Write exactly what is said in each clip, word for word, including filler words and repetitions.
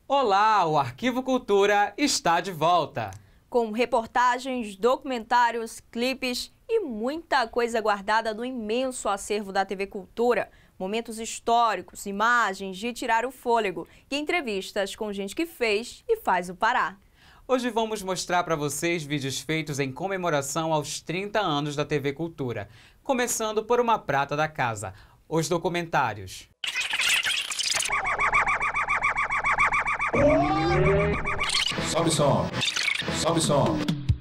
Olá, o Arquivo Cultura está de volta. Com reportagens, documentários, clipes e muita coisa guardada no imenso acervo da T V Cultura. Momentos históricos, imagens de tirar o fôlego e entrevistas com gente que fez e faz o Pará. Hoje vamos mostrar para vocês vídeos feitos em comemoração aos trinta anos da T V Cultura. Começando por uma prata da casa, os documentários. Sobe som, sobe som.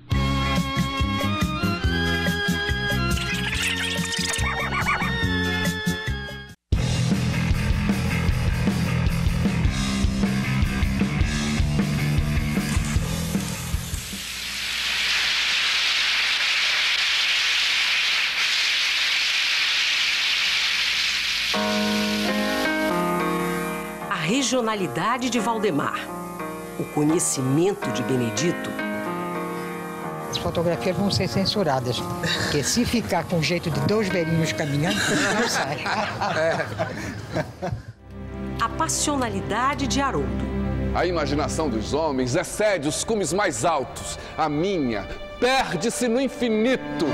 A regionalidade de Valdemar, o conhecimento de Benedito. As fotografias vão ser censuradas, porque se ficar com jeito de dois velhinhos caminhando, não sai. A passionalidade de Haroldo. A imaginação dos homens excede os cumes mais altos. A minha perde-se no infinito.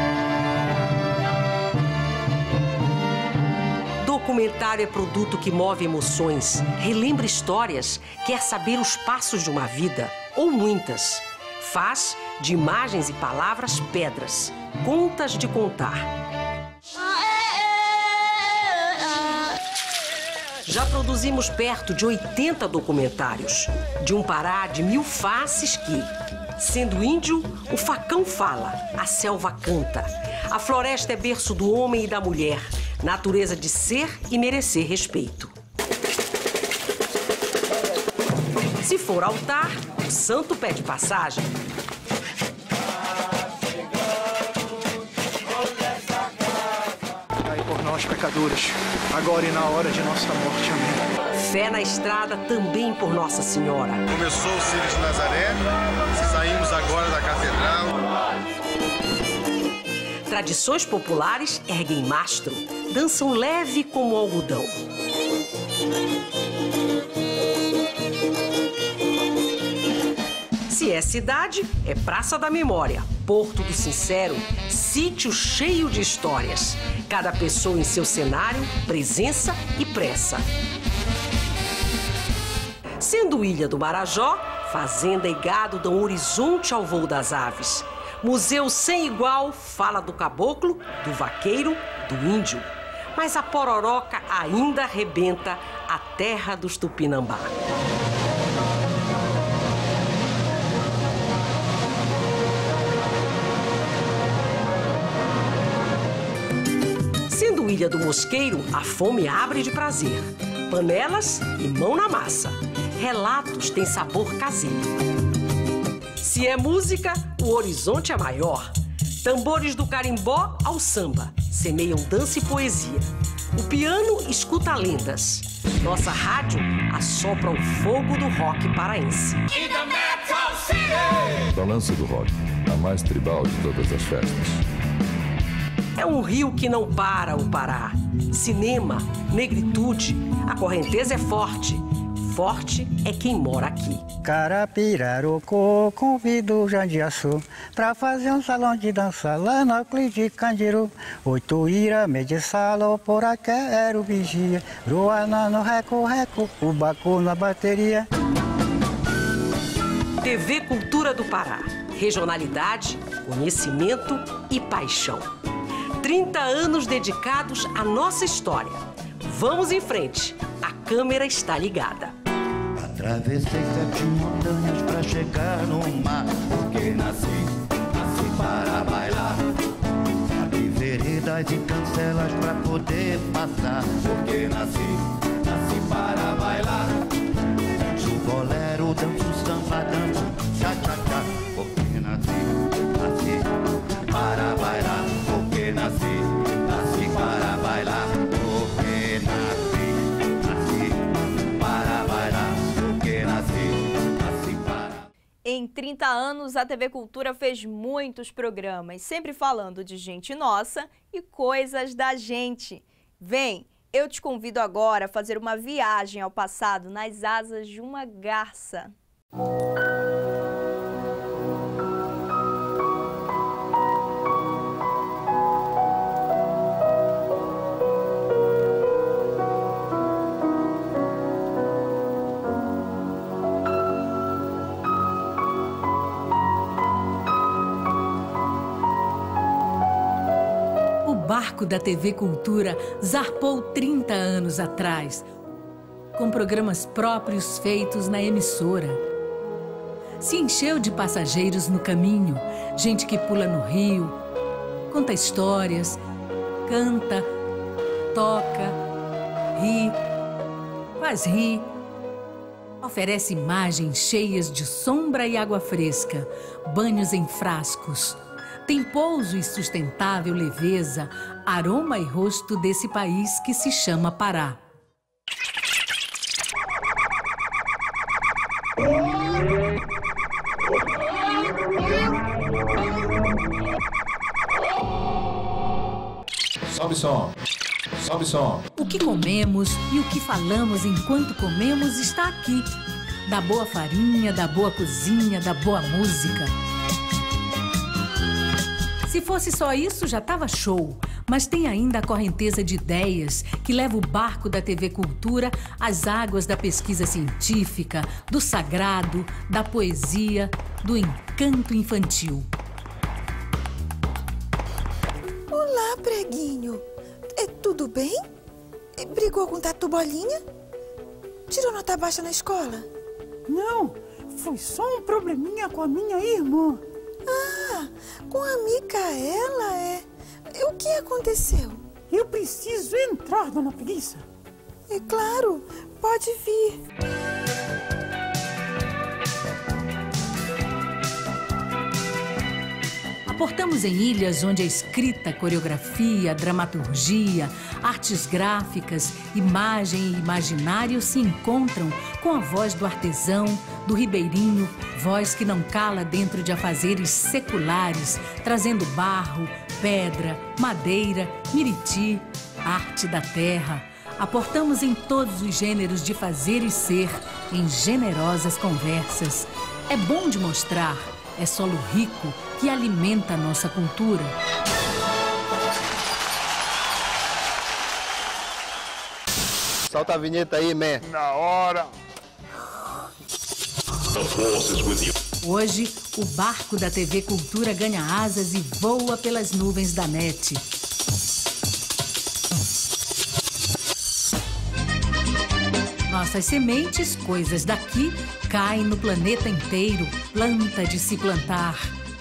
Documentário é produto que move emoções, relembra histórias, quer saber os passos de uma vida, ou muitas. Faz de imagens e palavras pedras, contas de contar. Já produzimos perto de oitenta documentários, de um Pará de mil faces que, sendo índio, o facão fala, a selva canta, a floresta é berço do homem e da mulher, natureza de ser e merecer respeito. Se for altar, o santo pede passagem. Aí por nós, pecadores, agora e na hora de nossa morte. Amém. Fé na estrada também por Nossa Senhora. Começou o Círio de Nazaré, saímos agora da catedral. Tradições populares erguem mastro, dançam leve como algodão. Se é cidade, é Praça da Memória, Porto do Sincero, sítio cheio de histórias. Cada pessoa em seu cenário, presença e pressa. Sendo Ilha do Marajó, fazenda e gado dão horizonte ao voo das aves. Museu sem igual fala do caboclo, do vaqueiro, do índio. Mas a Pororoca ainda arrebenta a terra dos Tupinambá. Sendo Ilha do Mosqueiro, a fome abre de prazer. Panelas e mão na massa. Relatos têm sabor caseiro. Se é música, o horizonte é maior. Tambores do carimbó ao samba semeiam dança e poesia. O piano escuta lendas. Nossa rádio assopra o fogo do rock paraense. Balanço do rock, a mais tribal de todas as festas. É um rio que não para o Pará. Cinema, negritude, a correnteza é forte. Forte é quem mora aqui. Carapirarucu, convido o Jandiaçu pra fazer um salão de dança lá no Euclides de Candiru. Oito ira, medissalo, por aqui era o vigia. Ruana no reco-reco, o bacu na bateria. T V Cultura do Pará. Regionalidade, conhecimento e paixão. trinta anos dedicados à nossa história. Vamos em frente. A câmera está ligada. Atravessei sete montanhas pra chegar no mar, porque nasci, nasci para bailar. Abri veredas e cancelas pra poder passar, porque nasci, nasci para bailar. Danço bolero, danço samba, danço cha-cha-cha, porque nasci, nasci para bailar, porque nasci, nasci para bailar, porque nasci. Em trinta anos, a T V Cultura fez muitos programas, sempre falando de gente nossa e coisas da gente. Vem, Eu te convido agora a fazer uma viagem ao passado nas asas de uma garça. O barco da T V Cultura zarpou trinta anos atrás, com programas próprios feitos na emissora. Se encheu de passageiros no caminho, gente que pula no rio, conta histórias, canta, toca, ri, faz rir, oferece imagens cheias de sombra e água fresca, banhos em frascos. Tem pouso e sustentável leveza, aroma e rosto desse país que se chama Pará. Sobe som, sobe som. O que comemos e o que falamos enquanto comemos está aqui. Da boa farinha, da boa cozinha, da boa música. Se fosse só isso, já estava show. Mas tem ainda a correnteza de ideias que leva o barco da T V Cultura às águas da pesquisa científica, do sagrado, da poesia, do encanto infantil. Olá, preguinho. É tudo bem? Brigou com Tatu Bolinha? Tirou nota baixa na escola? Não, foi só um probleminha com a minha irmã. Ah, com a Micaela, é? O que aconteceu? Eu preciso entrar, dona Preguiça. É claro, pode vir. Aportamos em ilhas onde a escrita, coreografia, dramaturgia, artes gráficas, imagem e imaginário se encontram com a voz do artesão, do ribeirinho, voz que não cala dentro de afazeres seculares, trazendo barro, pedra, madeira, miriti, arte da terra. Aportamos em todos os gêneros de fazer e ser, em generosas conversas. É bom de mostrar, é solo rico que alimenta a nossa cultura. Solta a vinheta aí, man. Na hora. Hoje, o barco da T V Cultura ganha asas e voa pelas nuvens da net. Nossas sementes, coisas daqui, caem no planeta inteiro, planta de se plantar.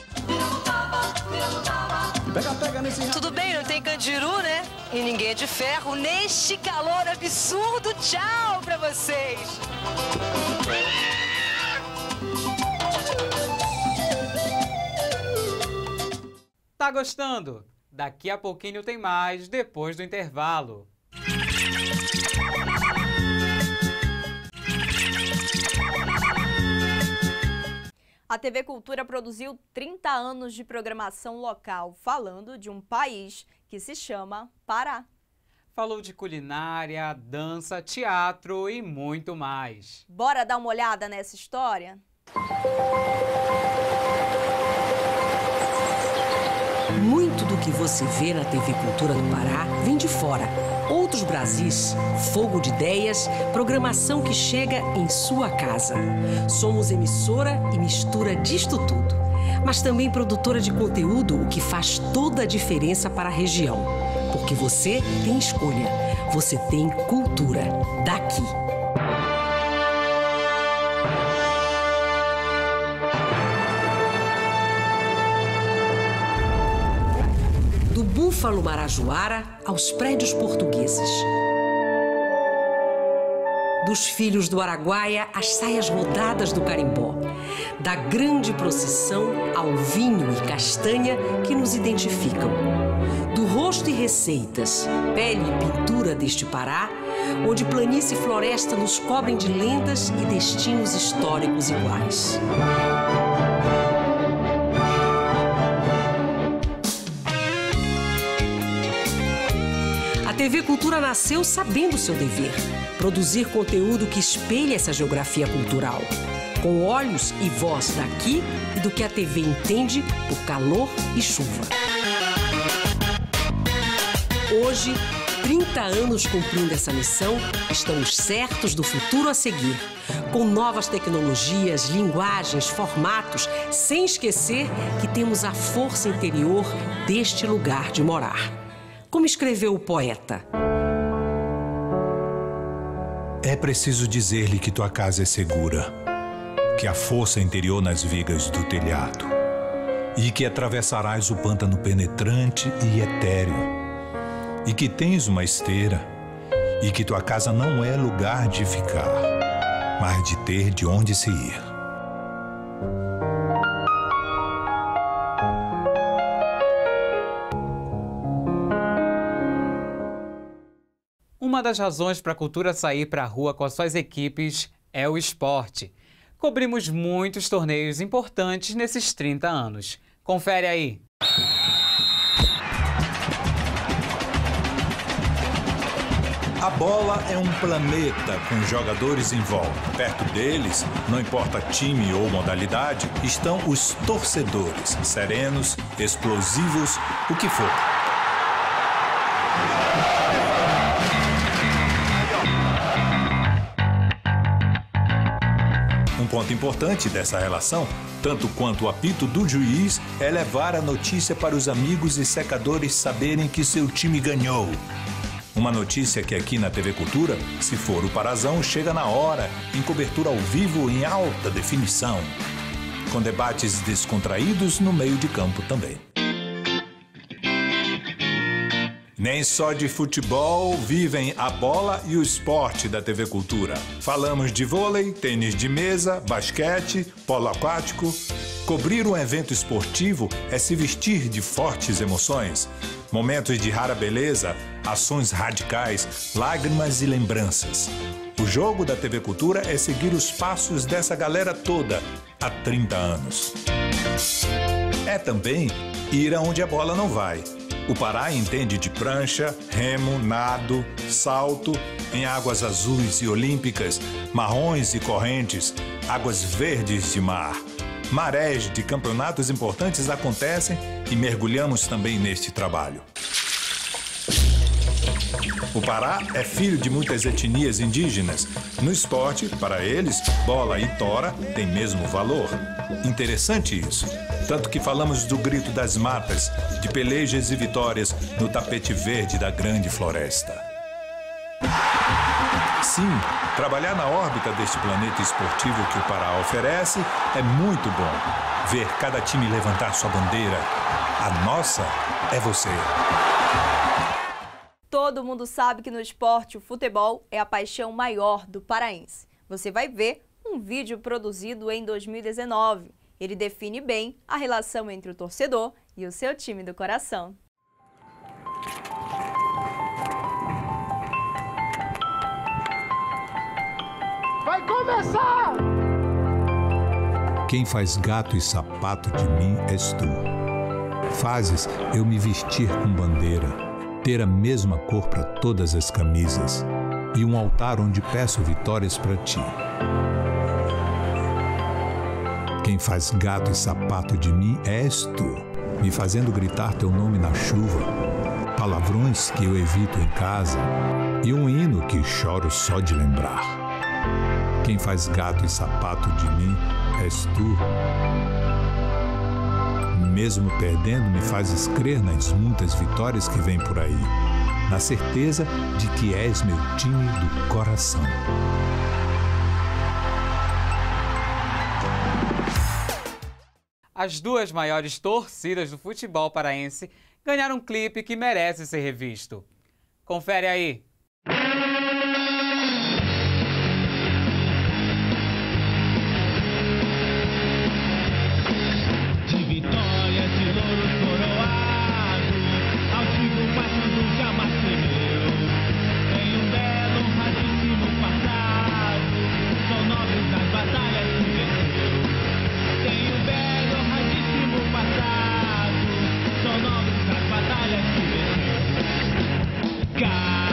Pega, pega nesse... Tudo bem, não tem candiru, né? E ninguém é de ferro neste calor absurdo. Tchau pra vocês! Tá gostando? Daqui a pouquinho tem mais, depois do intervalo. A T V Cultura produziu trinta anos de programação local, falando de um país que se chama Pará. Falou de culinária, dança, teatro e muito mais. Bora dar uma olhada nessa história? Muito do que você vê na T V Cultura do Pará vem de fora. Outros Brasis, fogo de ideias, programação que chega em sua casa. Somos emissora e mistura disto tudo. Mas também produtora de conteúdo, o que faz toda a diferença para a região. Porque você tem escolha, você tem cultura daqui. Do búfalo marajoara aos prédios portugueses. Dos filhos do Araguaia às saias rodadas do carimbó. Da grande procissão ao vinho e castanha que nos identificam. Do rosto e receitas, pele e pintura deste Pará, onde planície e floresta nos cobrem de lendas e destinos históricos iguais. A T T V Cultura nasceu sabendo o seu dever: produzir conteúdo que espelhe essa geografia cultural, com olhos e voz daqui e do que a T V entende por calor e chuva. Hoje, trinta anos cumprindo essa missão, estamos certos do futuro a seguir, com novas tecnologias, linguagens, formatos, sem esquecer que temos a força interior deste lugar de morar. Como escreveu o poeta: é preciso dizer-lhe que tua casa é segura, que há força interior nas vigas do telhado, e que atravessarás o pântano penetrante e etéreo, e que tens uma esteira, e que tua casa não é lugar de ficar, mas de ter de onde se ir. Uma das razões para a cultura sair para a rua com as suas equipes é o esporte. Cobrimos muitos torneios importantes nesses trinta anos. Confere aí. A bola é um planeta com jogadores em volta. Perto deles, não importa time ou modalidade, estão os torcedores, serenos, explosivos, o que for. Um ponto importante dessa relação, tanto quanto o apito do juiz, é levar a notícia para os amigos e secadores saberem que seu time ganhou. Uma notícia que aqui na T V Cultura, se for o Parazão, chega na hora, em cobertura ao vivo em alta definição, com debates descontraídos no meio de campo também. Nem só de futebol vivem a bola e o esporte da T V Cultura. Falamos de vôlei, tênis de mesa, basquete, polo aquático. Cobrir um evento esportivo é se vestir de fortes emoções, momentos de rara beleza, ações radicais, lágrimas e lembranças. O jogo da T V Cultura é seguir os passos dessa galera toda há trinta anos. É também ir aonde a bola não vai. O Pará entende de prancha, remo, nado, salto, em águas azuis e olímpicas, marrons e correntes, águas verdes de mar. Marés de campeonatos importantes acontecem e mergulhamos também neste trabalho. O Pará é filho de muitas etnias indígenas. No esporte, para eles, bola e tora têm mesmo valor. Interessante isso. Tanto que falamos do grito das matas, de pelejas e vitórias no tapete verde da grande floresta. Sim, trabalhar na órbita deste planeta esportivo que o Pará oferece é muito bom. Ver cada time levantar sua bandeira. A nossa é você. Todo mundo sabe que no esporte o futebol é a paixão maior do paraense. Você vai ver um vídeo produzido em dois mil e dezenove. Ele define bem a relação entre o torcedor e o seu time do coração. Vai começar! Quem faz gato e sapato de mim és tu. Fazes eu me vestir com bandeira, ter a mesma cor para todas as camisas e um altar onde peço vitórias para ti. Quem faz gato e sapato de mim és tu, me fazendo gritar teu nome na chuva, palavrões que eu evito em casa e um hino que choro só de lembrar. Quem faz gato e sapato de mim és tu. Mesmo perdendo, me fazes crer nas muitas vitórias que vêm por aí, na certeza de que és meu time do coração. As duas maiores torcidas do futebol paraense ganharam um clipe que merece ser revisto. Confere aí. God.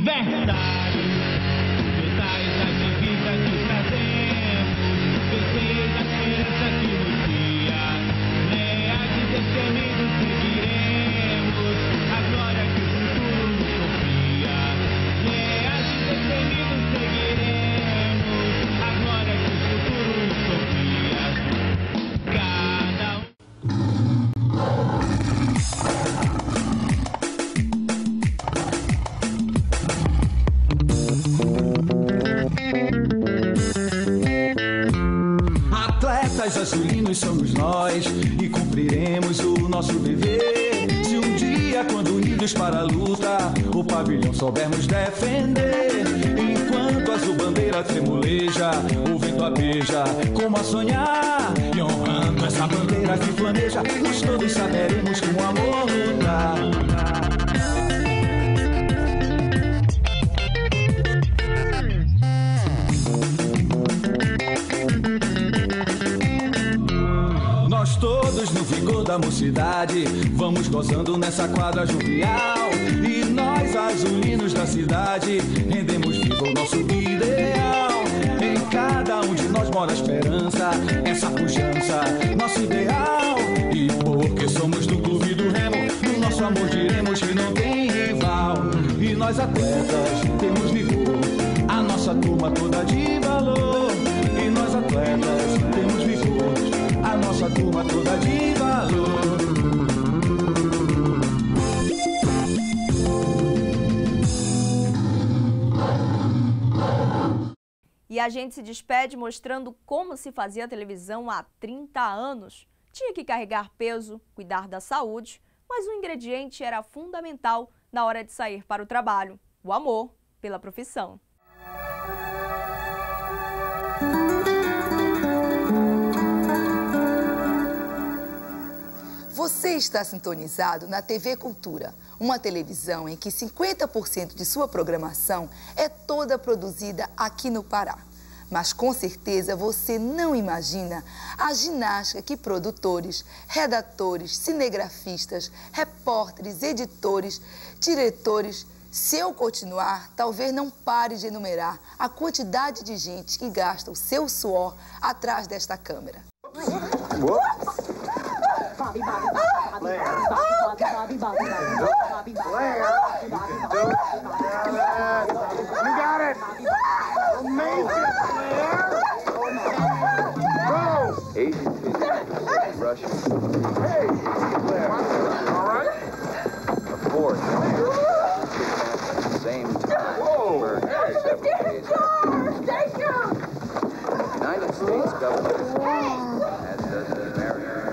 aniversário. Metais da divisa que trazemos, vencer a esperança que nos guia. Leais e destemidos seguiremos a glória que o futuro nos confia. Leais e destemidos seguiremos a glória que o futuro nos confia. Cada um. Atletas azulinos somos nós e cumpriremos o nosso dever. Se um dia, quando unidos para a luta, o pavilhão soubermos defender. Enquanto a azul bandeira tremuleja, o vento a beija, como a sonhar. E honrando essa bandeira que flameja, nós todos saberemos com amor lutar. Nós todos no vigor da mocidade, vamos gozando nessa quadra jovial. E nós, azulinos da cidade, rendemos vivo o nosso ideal. Em cada um de nós mora a esperança, essa pujança, nosso ideal. E porque somos do clube do Remo, no nosso amor diremos que não tem rival. E nós atletas temos vigor, a nossa turma toda de valor. E nós atletas temos vigor, a nossa turma toda de valor. E a gente se despede mostrando como se fazia televisão há trinta anos. Tinha que carregar peso, cuidar da saúde, mas um ingrediente era fundamental na hora de sair para o trabalho: o amor pela profissão. Você está sintonizado na T V Cultura, uma televisão em que cinquenta por cento de sua programação é toda produzida aqui no Pará. Mas com certeza você não imagina a ginástica que produtores, redatores, cinegrafistas, repórteres, editores, diretores, se eu continuar, talvez não pare de enumerar a quantidade de gente que gasta o seu suor atrás desta câmera. Bobby, Bobby, Bobby, Bobby, Bobby, Bobby, Bobby, Bobby, You got it. Amazing, Claire. Go. Asian, Russian. Hey, Claire. All right. A fourth. At the same time. Whoa. The United States government, as does the American.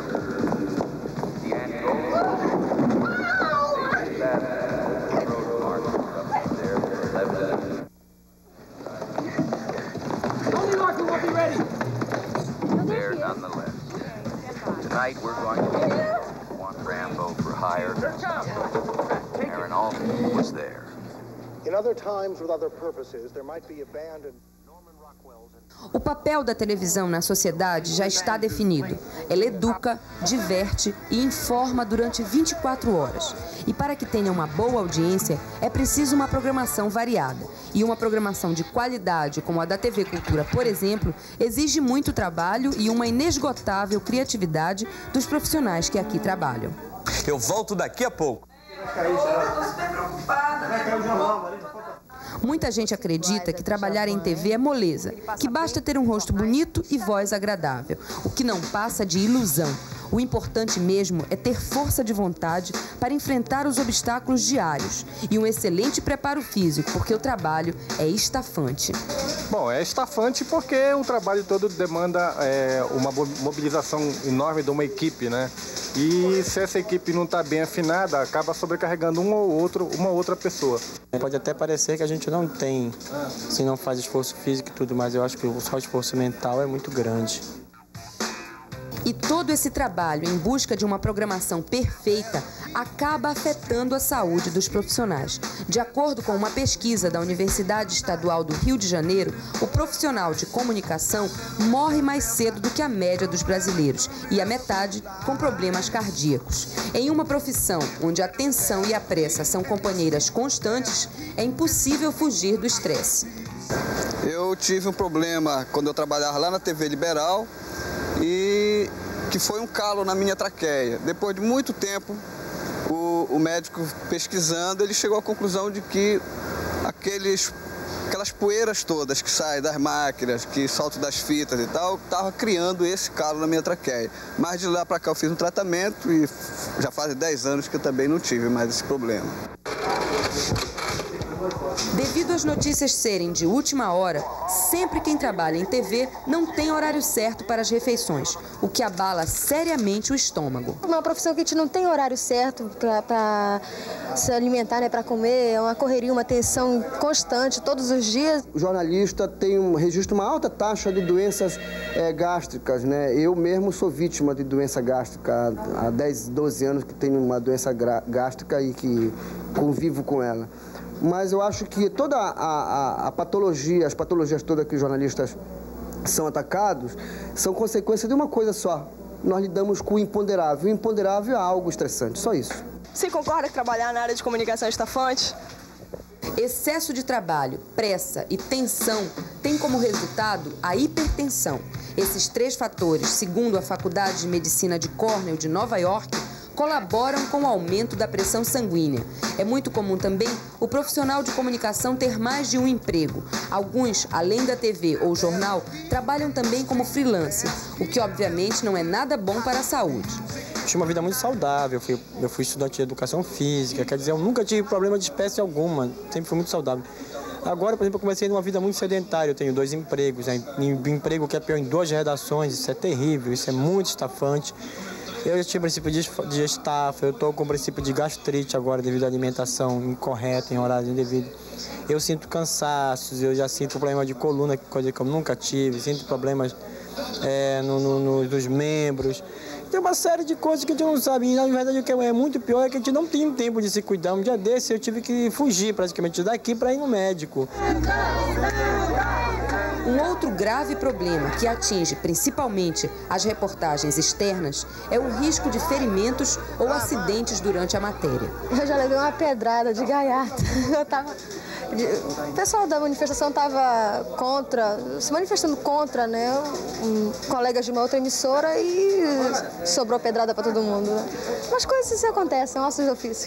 Only Martin will be ready. There, nonetheless. Tonight we're going to be one Rambo for hire. Aaron Alston was there. In other times, with other purposes, there might be abandoned. O papel da televisão na sociedade já está definido. Ela educa, diverte e informa durante vinte e quatro horas. E para que tenha uma boa audiência, é preciso uma programação variada. E uma programação de qualidade, como a da T V Cultura, por exemplo, exige muito trabalho e uma inesgotável criatividade dos profissionais que aqui trabalham. Eu volto daqui a pouco. Muita gente acredita que trabalhar em T V é moleza, que basta ter um rosto bonito e voz agradável, o que não passa de ilusão. O importante mesmo é ter força de vontade para enfrentar os obstáculos diários e um excelente preparo físico, porque o trabalho é estafante. Bom, é estafante porque o trabalho todo demanda é, uma mobilização enorme de uma equipe, né? E se essa equipe não está bem afinada, acaba sobrecarregando um ou outro, uma outra pessoa. Pode até parecer que a gente não tem, se não faz esforço físico e tudo, mas eu acho que só o esforço mental é muito grande. E todo esse trabalho em busca de uma programação perfeita acaba afetando a saúde dos profissionais. De acordo com uma pesquisa da Universidade Estadual do Rio de Janeiro, o profissional de comunicação morre mais cedo do que a média dos brasileiros e a metade com problemas cardíacos. Em uma profissão onde a tensão e a pressa são companheiras constantes, é impossível fugir do estresse. Eu tive um problema quando eu trabalhava lá na T V Liberal e que foi um calo na minha traqueia. Depois de muito tempo, o, o médico pesquisando, ele chegou à conclusão de que aqueles, aquelas poeiras todas que saem das máquinas, que soltam das fitas e tal, estava criando esse calo na minha traqueia. Mas de lá para cá eu fiz um tratamento e já faz dez anos que eu também não tive mais esse problema. Devido às notícias serem de última hora, sempre quem trabalha em T V não tem horário certo para as refeições, o que abala seriamente o estômago. Uma profissão que a gente não tem horário certo para se alimentar, né, para comer, é uma correria, uma tensão constante todos os dias. O jornalista tem um, registra uma alta taxa de doenças é, gástricas, né? Eu mesmo sou vítima de doença gástrica há dez, doze anos que tenho uma doença gástrica e que convivo com ela. Mas eu acho que toda a, a, a patologia, as patologias todas que os jornalistas são atacados, são consequência de uma coisa só. Nós lidamos com o imponderável. O imponderável é algo estressante, só isso. Você concorda que trabalhar na área de comunicação é estafante? Excesso de trabalho, pressa e tensão tem como resultado a hipertensão. Esses três fatores, segundo a Faculdade de Medicina de Cornell de Nova York, colaboram com o aumento da pressão sanguínea. É muito comum também o profissional de comunicação ter mais de um emprego. Alguns, além da T V ou jornal, trabalham também como freelancer, o que obviamente não é nada bom para a saúde. Eu tinha uma vida muito saudável, eu fui, eu fui estudante de educação física, quer dizer, eu nunca tive problema de espécie alguma, sempre fui muito saudável. Agora, por exemplo, eu comecei numa vida muito sedentária, eu tenho dois empregos, né? Um emprego que é pior em duas redações, isso é terrível, isso é muito estafante. Eu já tinha princípio de, de estafa, eu estou com o princípio de gastrite agora devido à alimentação incorreta, em horário indevido. Eu sinto cansaços, eu já sinto problema de coluna, coisa que eu nunca tive, sinto problemas é, no, no, no, nos membros. Tem uma série de coisas que a gente não sabe. E, na verdade, o que é muito pior é que a gente não tem tempo de se cuidar. Um dia desse eu tive que fugir praticamente daqui para ir no médico. Um outro grave problema que atinge principalmente as reportagens externas é o risco de ferimentos ou acidentes durante a matéria. Eu já levei uma pedrada de gaiata. Eu tava... O pessoal da manifestação estava contra, se manifestando contra, né? Um, colegas de uma outra emissora e sobrou pedrada para todo mundo. Né? Mas coisas assim acontecem, nossos ofícios.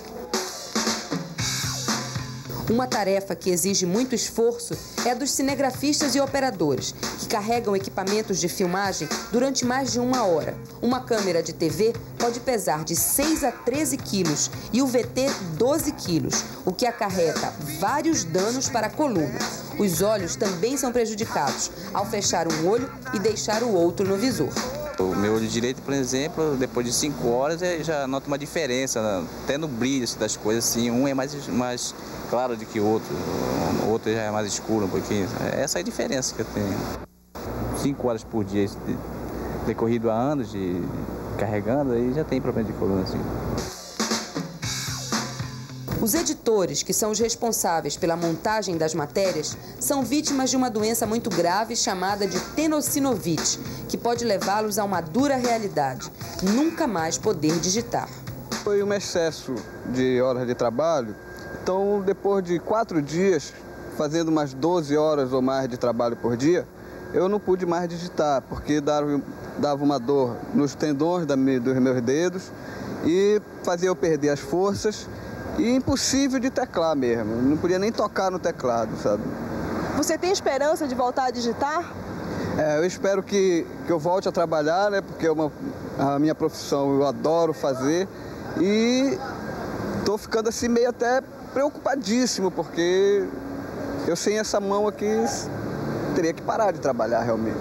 Uma tarefa que exige muito esforço é a dos cinegrafistas e operadores, que carregam equipamentos de filmagem durante mais de uma hora. Uma câmera de T V pode pesar de seis a treze quilos e o V T doze quilos, o que acarreta vários danos para a coluna. Os olhos também são prejudicados ao fechar um olho e deixar o outro no visor. O meu olho direito, por exemplo, depois de cinco horas, eu já noto uma diferença, até no brilho das coisas, assim. Um é mais, mais claro do que o outro, o outro já é mais escuro um pouquinho. Essa é a diferença que eu tenho. Cinco horas por dia, decorrido há anos de carregando, aí já tem problema de coluna, assim. Os editores, que são os responsáveis pela montagem das matérias, são vítimas de uma doença muito grave chamada de tenossinovite, que pode levá-los a uma dura realidade, nunca mais poder digitar. Foi um excesso de horas de trabalho, então depois de quatro dias, fazendo umas doze horas ou mais de trabalho por dia, eu não pude mais digitar, porque dava, dava uma dor nos tendões dos meus dedos e fazia eu perder as forças. E impossível de teclar mesmo, não podia nem tocar no teclado, sabe? Você tem esperança de voltar a digitar? É, eu espero que, que eu volte a trabalhar, né? Porque é uma, a minha profissão eu adoro fazer e estou ficando assim meio até preocupadíssimo, porque eu sem essa mão aqui teria que parar de trabalhar realmente.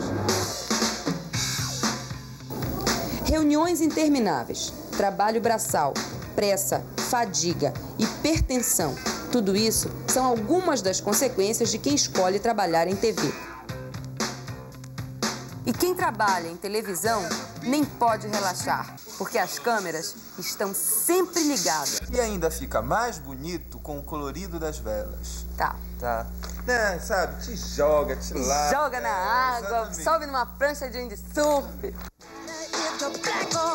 Reuniões intermináveis, trabalho braçal, pressa, fadiga, hipertensão. Tudo isso são algumas das consequências de quem escolhe trabalhar em T V. E quem trabalha em televisão nem pode relaxar, porque as câmeras estão sempre ligadas. E ainda fica mais bonito com o colorido das velas. Tá. Tá. Né, sabe, te joga, te lava. Joga na água, exatamente. sobe numa prancha de windsurf.